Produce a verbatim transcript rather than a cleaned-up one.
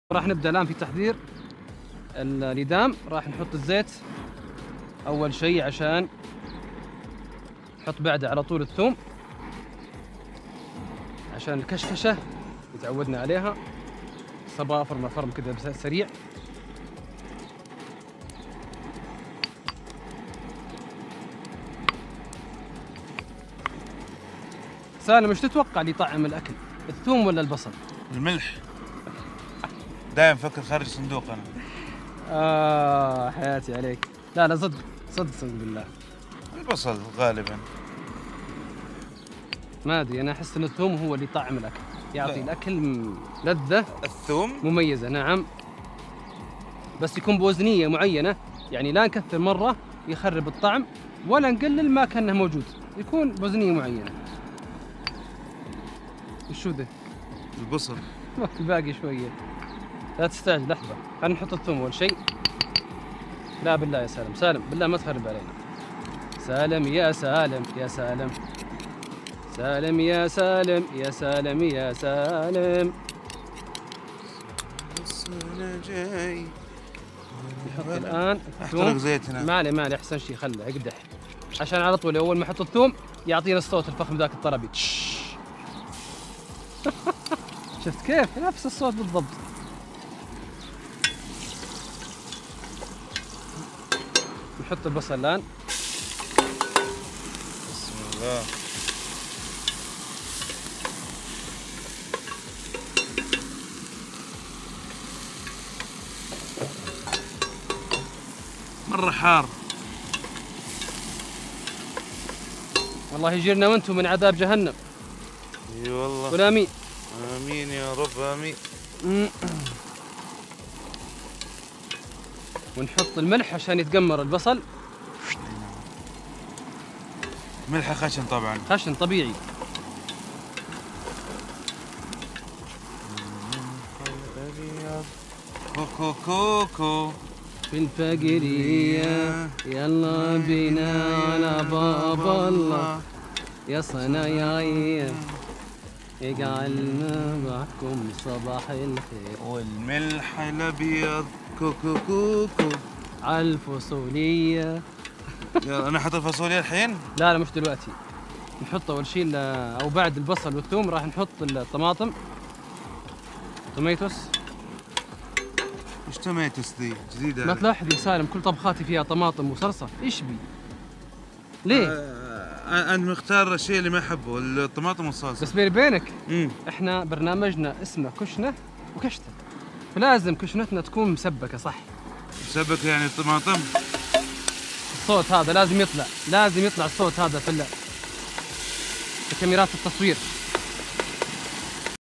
راح نبدأ الآن في تحضير الإدام. راح نحط الزيت أول شيء عشان نحط بعده على طول الثوم عشان الكشكشة اللي تعودنا عليها. صبا فرم فرم كذا سريع. سالم، ايش تتوقع اللي يطعم الأكل؟ الثوم ولا البصل؟ الملح. دايم فكر خارج الصندوق أنا. آه حياتي عليك. لا لا صدق صدق صدق بالله. البصل غالبا. ما أدري، أنا أحس إن الثوم هو اللي يطعم الأكل، يعطي لا. الأكل لذة. الثوم مميزة نعم، بس يكون بوزنية معينة، يعني لا نكثر مرة يخرب الطعم ولا نقلل ما كانه موجود، يكون بوزنية معينة. وشو ذا؟ البصل. باقي شوية، لا تستعجل لحظة. خلينا نحط الثوم أول شيء. لا بالله يا سالم، سالم بالله ما تخرب علينا. سالم يا سالم يا سالم سالم يا سالم يا سالم يا سالم. أنا جاي. نحط الآن احترق زيت هنا. ما عليه ما عليه، أحسن شيء خله يقدح عشان على طول أول ما أحط الثوم يعطينا الصوت الفخم ذاك الطربي. شفت كيف؟ نفس الصوت بالضبط. نحط البصل الآن. بسم الله. مرة حار. والله يجيرنا وانتم من عذاب جهنم. اي والله. قول امين. امين يا رب امين. ونحط الملح عشان يتقمر البصل. ملحه خشن طبعا. خشن طبيعي. كوكو كوكو في الفقرية يلا بينا على باب الله يا صنايعية اجعلنا معكم صباح الخير. والملح الابيض كوكو كوكو على الفاصولية. يلا انا احط الفاصوليا الحين؟ لا لا مش دلوقتي، نحط اول شيء او بعد البصل والثوم راح نحط الطماطم. توميتوس. ايش توميتوس ذي؟ جديدة. ما تلاحظ يا سالم كل طبخاتي فيها طماطم وصلصة، ايش بي؟ ليه؟ آه انا مختار الشيء اللي ما احبه، الطماطم والصلصة. بس بيني وبينك امم احنا برنامجنا اسمه كشنة وكشتة، فلازم كشنتنا تكون مسبكة صح. مسبكة يعني الطماطم؟ الصوت هذا لازم يطلع، لازم يطلع الصوت هذا في في كاميرات التصوير.